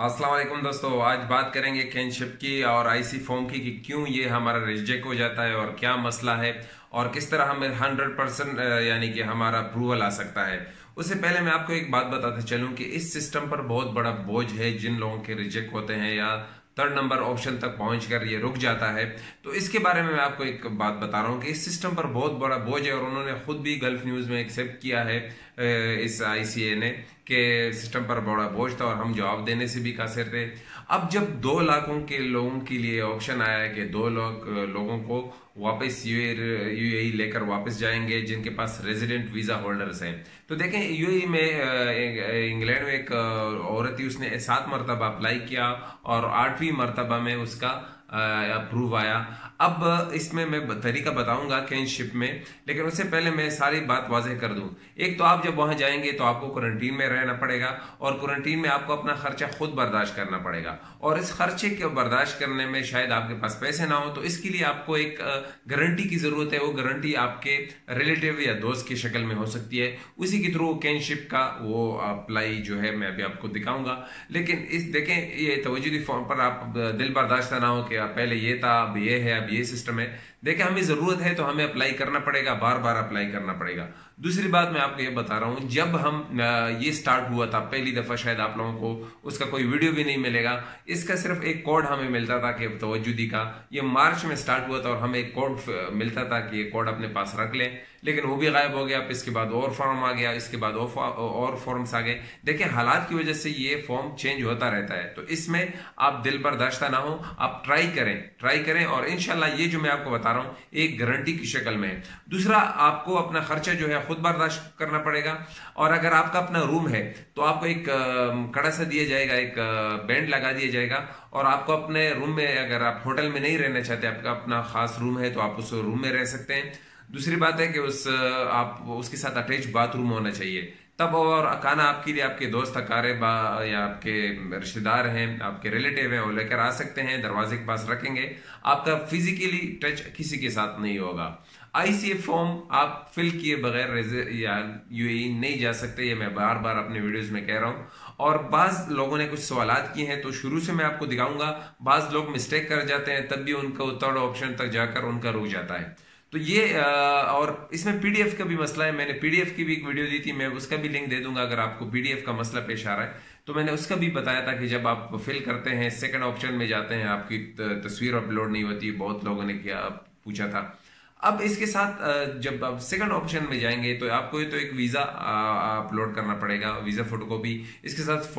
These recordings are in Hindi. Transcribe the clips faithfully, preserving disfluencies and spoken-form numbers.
अस्सलाम वालेकुम दोस्तों, आज बात करेंगे कैनशिप की और आईसी फॉर्म की कि क्यों ये हमारा रिजेक्ट हो जाता है और क्या मसला है और किस तरह हमें हंड्रेड परसेंट यानी कि हमारा अप्रूवल आ सकता है। उससे पहले मैं आपको एक बात बताते चलूं कि इस सिस्टम पर बहुत बड़ा बोझ है। जिन लोगों के रिजेक्ट होते हैं या थर्ड नंबर ऑप्शन तक पहुंचकर ये रुक जाता है, तो इसके बारे में मैं आपको एक बात बता रहा हूं कि इस सिस्टम पर बहुत बड़ा बोझ है और उन्होंने खुद भी गल्फ न्यूज में एक्सेप्ट किया है इस आईसीए ने कि सिस्टम पर बड़ा बोझ था और हम जवाब देने से भी कासिर थे। अब जब दो लाखों के लोगों के लिए ऑप्शन आया है कि दो लाख लोगों को वापस यूएई लेकर वापस जाएंगे जिनके पास रेजिडेंट वीजा होल्डर्स हैं, तो देखें यूएई में इंग्लैंड में एक औरत थी, उसने सात मरतबा अप्लाई किया और आठवीं मरतबा में उसका अप्रूव आया। अब इसमें मैं तरीका बताऊंगा कैनशिप में, लेकिन उससे पहले मैं सारी बात वाजह कर दूं। एक तो आप जब वहां जाएंगे तो आपको क्वारंटीन में रहना पड़ेगा और क्वारंटीन में आपको अपना खर्चा खुद बर्दाश्त करना पड़ेगा और इस खर्चे को बर्दाश्त करने में शायद आपके पास पैसे ना हो, तो इसके लिए आपको एक गारंटी की जरूरत है। वो गारंटी आपके रिलेटिव या दोस्त की शक्ल में हो सकती है, उसी के थ्रू कैनशिप का वो अप्लाई जो है मैं अभी आपको दिखाऊंगा। लेकिन इस देखें ये तवज्जुदी फॉर्म पर आप दिल बर्दाश्त ना हो कि पहले ये था अब ये है अब ये सिस्टम है। देखिए हमें जरूरत है तो हमें अप्लाई करना पड़ेगा, बार बार अप्लाई करना पड़ेगा। दूसरी बात मैं आपको ये बता रहा हूं, जब हम ये स्टार्ट हुआ था पहली दफा, शायद आप लोगों को उसका कोई वीडियो भी नहीं मिलेगा। इसका सिर्फ एक कोड हमें मिलता था कि तवज्जुदी का, ये मार्च में स्टार्ट हुआ था और हमें एक कोड मिलता था कि ये कोड अपने पास रख लें, लेकिन वो भी गायब हो गया। इसके बाद और फॉर्म आ गया, इसके बाद और फॉर्म्स आ गए। देखिए हालात की वजह से ये फॉर्म चेंज होता रहता है, तो इसमें आप दिल बर्दाश्त ना हो, आप ट्राई करें ट्राई करें और इंशाल्लाह ये जो मैं आपको बता रहा हूं एक गारंटी की शक्ल में है। दूसरा, आपको अपना खर्चा जो है खुद बर्दाश्त करना पड़ेगा और अगर आपका अपना रूम है तो आपको एक कड़ा सा दिया जाएगा, एक बैंड लगा दिया जाएगा और आपको अपने रूम में, अगर आप होटल में नहीं रहना चाहते, आपका अपना खास रूम है तो आप उस रूम में रह सकते हैं। दूसरी बात है कि उस आप उसके साथ अटैच बाथरूम होना चाहिए तब, और खाना आपके लिए आपके दोस्त अकारिब या आपके रिश्तेदार हैं, आपके रिलेटिव हैं, वो लेकर आ सकते हैं, दरवाजे के पास रखेंगे। आपका फिजिकली टच किसी के साथ नहीं होगा। आईसीए फॉर्म आप फिल किए बगैर या यूएई नहीं जा सकते, ये मैं बार बार अपने वीडियोस में कह रहा हूं। और बाज लोगों ने कुछ सवालात किए हैं तो शुरू से मैं आपको दिखाऊंगा। बाज लोग मिस्टेक कर जाते हैं, तब भी उनको थर्ड ऑप्शन तक जाकर उनका रुक जाता है। तो ये और इसमें पीडीएफ का भी मसला है। मैंने पीडीएफ की भी एक वीडियो दी थी, मैं उसका भी लिंक दे दूंगा अगर आपको पीडीएफ का मसला पेश आ रहा है। तो मैंने उसका भी बताया था कि जब आप फिल करते हैं सेकंड ऑप्शन में जाते हैं, आपकी तस्वीर अपलोड नहीं होती, बहुत लोगों ने क्या पूछा था। अब इसके साथ जब आप सेकंड ऑप्शन में जाएंगे तो आपको तो एक वीजा अपलोड करना पड़ेगा, वीजा फोटोकॉपी, इसके साथ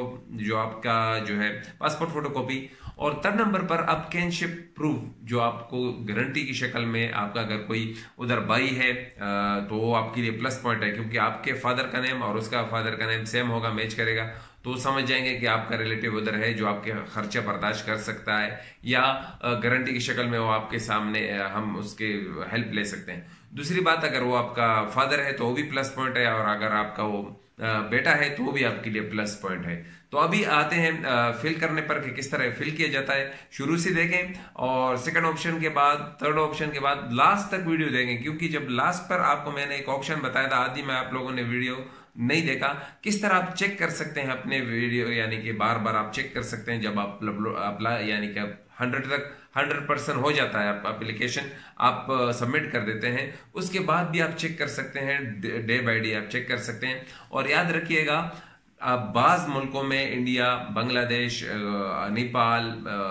जो आपका जो है पासपोर्ट फोटोकॉपी, और थर्ड नंबर पर आप कैनशिप प्रूफ जो आपको गारंटी की शक्ल में, आपका अगर कोई उधर भाई है तो वो आपके लिए प्लस पॉइंट है, क्योंकि आपके फादर का नेम और उसका फादर का नेम सेम होगा, मैच करेगा, तो समझ जाएंगे कि आपका रिलेटिव उधर है जो आपके खर्चा बर्दाश्त कर सकता है या गारंटी की शक्ल में वो आपके सामने, हम उसके हेल्प ले सकते हैं। दूसरी बात, अगर वो आपका फादर है तो वो भी प्लस पॉइंट है, और अगर आपका वो बेटा है तो वो भी आपके लिए प्लस पॉइंट है। तो अभी आते हैं फिल करने पर कि किस तरह फिल किया जाता है। शुरू से देखें और सेकंड ऑप्शन के बाद, थर्ड ऑप्शन के बाद लास्ट तक वीडियो देखें, क्योंकि जब लास्ट पर आपको मैंने एक ऑप्शन बताया था, आदि में आप लोगों ने वीडियो नहीं देखा, किस तरह आप चेक कर सकते हैं अपने वीडियो, यानी कि बार बार आप चेक कर सकते हैं जब आप अप्लाई यानी कि हंड्रेड तक हंड्रेड परसेंट हो जाता है, आप एप्लीकेशन आप सबमिट कर देते हैं, उसके बाद भी आप चेक कर सकते हैं, डे बाय डे आप चेक कर सकते हैं। और याद रखिएगा, बाज मुल्कों में, इंडिया, बांग्लादेश, नेपाल,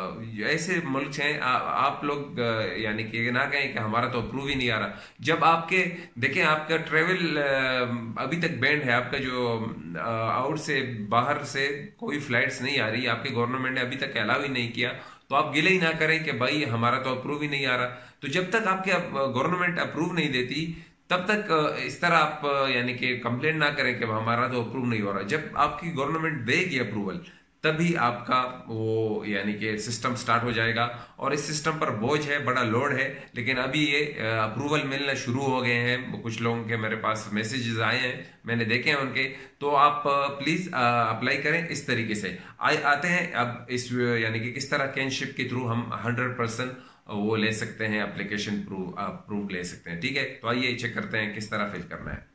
ऐसे मुल्क हैं, आ, आप लोग यानी कि ना कहें कि हमारा तो अप्रूव ही नहीं आ रहा। जब आपके देखें आपका ट्रेवल अभी तक बैंड है, आपका जो आउट से बाहर से कोई फ्लाइट्स नहीं आ रही, आपके गवर्नमेंट ने अभी तक अलाउ ही नहीं किया, तो आप गिले ही ना करें कि भाई हमारा तो अप्रूव ही नहीं आ रहा। तो जब तक आपके गवर्नमेंट अप्रूव नहीं देती तब तक इस तरह आप यानी कि कंप्लेंट ना करें कि हमारा तो अप्रूव नहीं हो रहा। जब आपकी गवर्नमेंट देगी अप्रूवल तभी आपका वो यानी कि सिस्टम स्टार्ट हो जाएगा। और इस सिस्टम पर बोझ है, बड़ा लोड है, लेकिन अभी ये अप्रूवल मिलना शुरू हो गए हैं। कुछ लोगों के मेरे पास मैसेजेस आए हैं, मैंने देखे हैं उनके, तो आप प्लीज अप्लाई करें इस तरीके से। आए आते हैं अब इस यानी कि किस तरह कैनशिप के थ्रू हम हंड्रेड परसेंट वो ले सकते हैं, एप्लीकेशन प्रूफ प्रूफ ले सकते हैं। ठीक है, तो आइए चेक करते हैं किस तरह फिल करना है।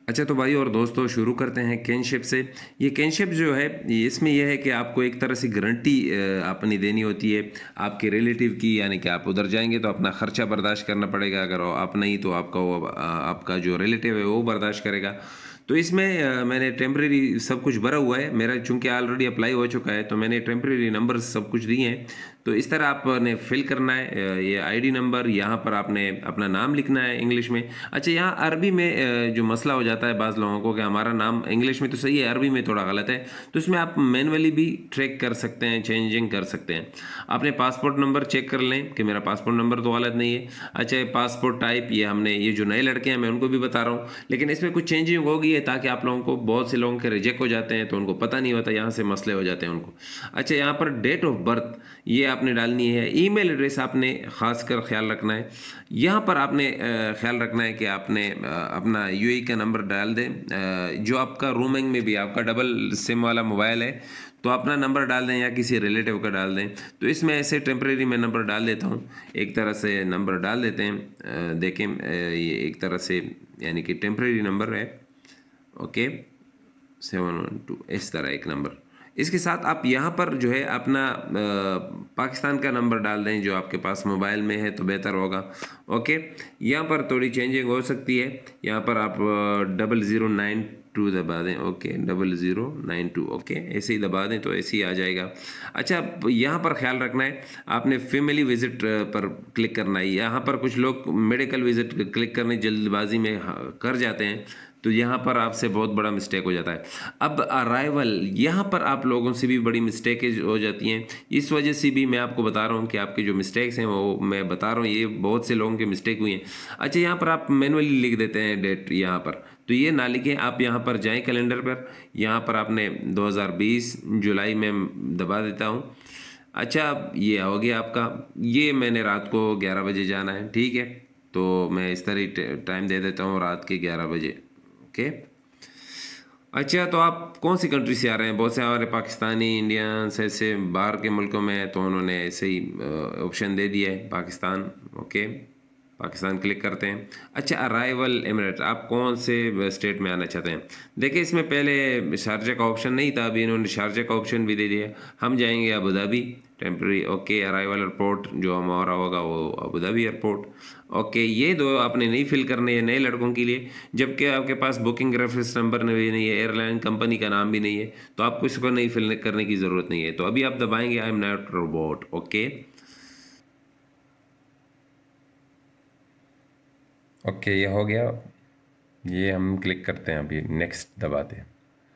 अच्छा तो भाई और दोस्तों शुरू करते हैं कैनशिप से। ये कैनशिप जो है इसमें यह है कि आपको एक तरह से गारंटी अपनी देनी होती है आपके रिलेटिव की, यानी कि आप उधर जाएंगे तो अपना खर्चा बर्दाश्त करना पड़ेगा, अगर आप नहीं तो आपका वो आपका जो रिलेटिव है वो बर्दाश्त करेगा। तो इसमें मैंने टेम्परेरी सब कुछ भरा हुआ है, मेरा चूंकि ऑलरेडी अप्लाई हो चुका है तो मैंने टेम्परेरी नंबर सब कुछ दिए हैं। तो इस तरह आपने फिल करना है ये आईडी नंबर, यहाँ पर आपने अपना नाम लिखना है इंग्लिश में। अच्छा यहाँ अरबी में जो मसला हो जाता है बाज़ लोगों को कि हमारा नाम इंग्लिश में तो सही है, अरबी में थोड़ा गलत है, तो इसमें आप मैनुअली भी ट्रैक कर सकते हैं, चेंजिंग कर सकते हैं। आपने पासपोर्ट नंबर चेक कर लें कि मेरा पासपोर्ट नंबर तो गलत नहीं है। अच्छा पासपोर्ट टाइप ये हमने, ये जो नए लड़के हैं मैं उनको भी बता रहा हूँ, लेकिन इसमें कुछ चेंजिंग होगी है ताकि आप लोगों को, बहुत से लोगों के रिजेक्ट हो जाते हैं तो उनको पता नहीं होता, यहाँ से मसले हो जाते हैं उनको। अच्छा यहाँ पर डेट ऑफ बर्थ ये आपने डालनी है, ईमेल एड्रेस आपने ख़ास कर ख्याल रखना है। यहाँ पर आपने ख्याल रखना है कि आपने अपना यूएई का नंबर डाल दें, जो आपका रोमिंग में भी आपका डबल सिम वाला मोबाइल है तो अपना नंबर डाल दें या किसी रिलेटिव का डाल दें। तो इसमें ऐसे टेम्परेरी मैं नंबर डाल देता हूँ, एक तरह से नंबर डाल देते हैं, देखें ये एक तरह से यानी कि टेम्परेरी नंबर है, ओके सेवन वन टू इस तरह एक नंबर। इसके साथ आप यहाँ पर जो है अपना पाकिस्तान का नंबर डाल दें जो आपके पास मोबाइल में है तो बेहतर होगा। ओके यहाँ पर थोड़ी चेंजिंग हो सकती है, यहाँ पर आप डबल ज़ीरो नाइन टू दबा दें, okay double zero nine two, okay ऐसे ही दबा दें तो ऐसे ही आ जाएगा। अच्छा यहाँ पर ख्याल रखना है आपने फैमिली विजिट पर क्लिक करना है। यहाँ पर कुछ लोग मेडिकल विजिट क्लिक करने जल्दबाजी में कर जाते हैं तो यहाँ पर आपसे बहुत बड़ा मिस्टेक हो जाता है। अब अराइवल यहाँ पर आप लोगों से भी बड़ी मिस्टेक हो जाती हैं, इस वजह से भी मैं आपको बता रहा हूँ कि आपके जो मिस्टेक्स हैं वो मैं बता रहा हूँ, ये बहुत से लोगों के मिस्टेक हुई हैं। अच्छा यहाँ पर आप मैनुअली लिख देते हैं डेट यहाँ पर, तो ये ना लिखें, आप यहाँ पर जाएँ कैलेंडर पर, यहाँ पर आपने दो हज़ार बीस जुलाई में दबा देता हूँ। अच्छा ये हो गया आपका, ये मैंने रात को ग्यारह बजे जाना है, ठीक है तो मैं इस तरह टाइम दे देता हूँ रात के ग्यारह बजे, ओके। अच्छा तो आप कौन सी कंट्री से आ रहे हैं? बहुत से हमारे पाकिस्तानी इंडियंस ऐसे बाहर के मुल्कों में, तो उन्होंने ऐसे ही ऑप्शन दे दिया है पाकिस्तान, ओके पाकिस्तान क्लिक करते हैं। अच्छा अराइवल एमिरेट, आप कौन से स्टेट में आना चाहते हैं? देखिए इसमें पहले शारजा का ऑप्शन नहीं था, अभी इन्होंने शारजा का ऑप्शन भी दे दिया। हम जाएंगे Abu Dhabi temporary, okay arrival airport जो हमारा होगा वो अबू धाबी एयरपोर्ट, ओके ये दो आपने नहीं फिल करने हैं नए लड़कों के लिए, जबकि आपके पास बुकिंग रेफरेंस नंबर भी नहीं है, एयरलाइन कंपनी का नाम भी नहीं है, तो आपको इसको नहीं फिल करने की ज़रूरत नहीं है। तो अभी आप दबाएंगे I am not robot, okay okay ये हो गया, ये हम क्लिक करते हैं, अभी नेक्स्ट दबाते हैं।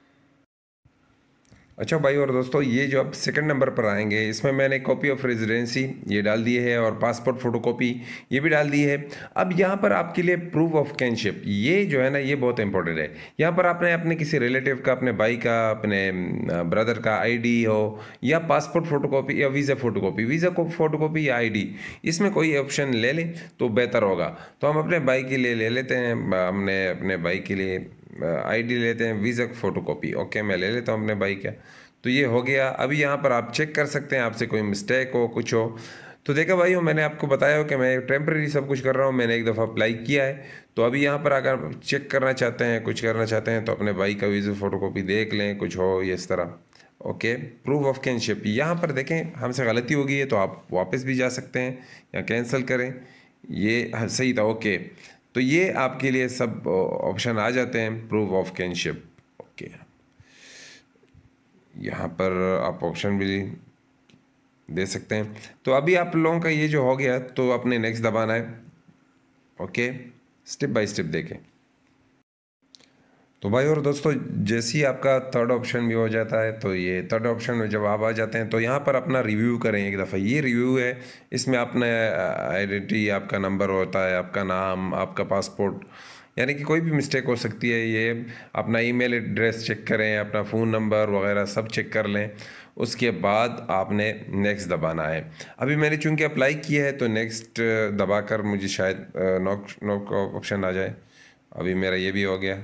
अच्छा भाई और दोस्तों ये जो आप सेकंड नंबर पर आएंगे इसमें मैंने कॉपी ऑफ रेजिडेंसी ये डाल दी है और पासपोर्ट फोटोकॉपी ये भी डाल दी है। अब यहाँ पर आपके लिए प्रूफ ऑफ कैनशिप ये जो है ना ये बहुत इंपॉर्टेंट है। यहाँ पर आपने अपने किसी रिलेटिव का, अपने भाई का, अपने ब्रदर का आईडी हो या पासपोर्ट फोटोकॉपी या वीज़ा फोटोकॉपी, वीज़ा को फोटोकॉपी या आईडी, इसमें कोई ऑप्शन ले लें तो बेहतर होगा। तो हम अपने भाई के लिए ले लेते हैं, हमने अपने भाई के लिए आईडी लेते हैं, वीज़ा फोटोकॉपी, ओके मैं ले लेता हूँ अपने भाई का। तो ये हो गया। अभी यहाँ पर आप चेक कर सकते हैं आपसे कोई मिस्टेक हो कुछ हो तो देखा भाई मैंने आपको बताया हो कि मैं टेम्प्रेरी सब कुछ कर रहा हूँ, मैंने एक दफ़ा अप्लाई किया है। तो अभी यहाँ पर अगर चेक करना चाहते हैं कुछ करना चाहते हैं तो अपने भाई का वीज़ा फोटोकॉपी देख लें, कुछ हो ये इस तरह, ओके प्रूफ ऑफ कैनशिप। यहाँ पर देखें हमसे गलती हो गई है तो आप वापस भी जा सकते हैं या कैंसिल करें, ये सही था, ओके। तो ये आपके लिए सब ऑप्शन आ जाते हैं प्रूफ ऑफ कैनशिप, ओके। यहाँ पर आप ऑप्शन भी दे सकते हैं। तो अभी आप लोगों का ये जो हो गया तो अपने नेक्स्ट दबाना है, ओके स्टेप बाय स्टेप देखें। तो भाई और दोस्तों जैसे ही आपका थर्ड ऑप्शन भी हो जाता है तो ये थर्ड ऑप्शन में जब आप आ जाते हैं तो यहाँ पर अपना रिव्यू करें एक दफ़ा। ये रिव्यू है, इसमें अपना आइडेंटिटी, आपका नंबर होता है, आपका नाम, आपका पासपोर्ट, यानी कि कोई भी मिस्टेक हो सकती है। ये अपना ईमेल एड्रेस चेक करें, अपना फ़ोन नंबर वगैरह सब चेक कर लें। उसके बाद आपने नेक्स्ट दबाना है। अभी मैंने चूँकि अप्लाई किया है तो नेक्स्ट दबाकर मुझे शायद नॉक नॉक ऑप्शन आ जाए। अभी मेरा ये भी हो गया।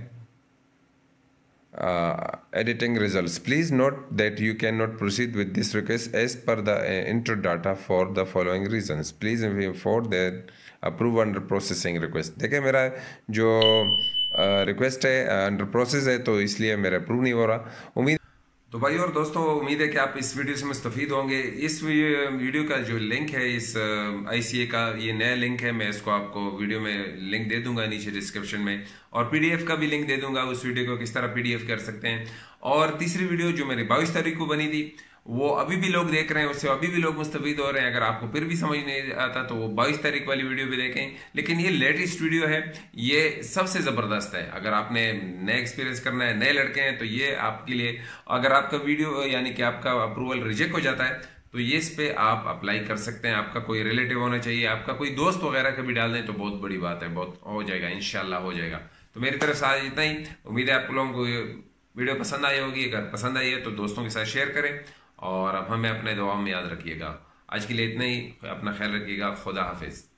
Uh, editing results. Please note that you cannot proceed with this request as per the uh, intro data for the following reasons. Please for that approve under processing request. देखिए मेरा जो रिक्वेस्ट है, अंडर प्रोसेस है, तो इसलिए मेरा अप्रूव नहीं हो रहा। उम्मीद तो भाई और दोस्तों, उम्मीद है कि आप इस वीडियो से मुस्तफीद होंगे। इस वीडियो का जो लिंक है इस आईसीए का, ये नया लिंक है, मैं इसको आपको वीडियो में लिंक दे दूंगा नीचे डिस्क्रिप्शन में, और पीडीएफ का भी लिंक दे दूंगा उस वीडियो को किस तरह पीडीएफ कर सकते हैं। और तीसरी वीडियो जो मेरी बाईस तारीख को बनी थी, वो अभी भी लोग देख रहे हैं, उससे अभी भी लोग मुस्तफीद हो रहे हैं। अगर आपको फिर भी समझ नहीं आता तो वो बाईस तारीख वाली वीडियो भी देखें। लेकिन ये लेटेस्ट वीडियो है, ये सबसे ज़बरदस्त है। अगर आपने नए एक्सपीरियंस करना है, नए लड़के हैं, तो ये आपके लिए, अगर आपका वीडियो यानी कि आपका अप्रूवल रिजेक्ट हो जाता है तो ये इस पे आप अप्लाई कर सकते हैं। आपका कोई रिलेटिव होना चाहिए, आपका कोई दोस्त वगैरह का भी डाल दें तो बहुत बड़ी बात है, बहुत हो जाएगा, इंशाल्लाह हो जाएगा। तो मेरी तरफ से आज इतना ही। उम्मीद है आप लोगों को वीडियो पसंद आई होगी। अगर पसंद आई है तो दोस्तों के साथ शेयर करें, और अब हमें अपने दुआ में याद रखिएगा। आज के लिए इतना ही, अपना ख्याल रखिएगा। खुदा हाफिज।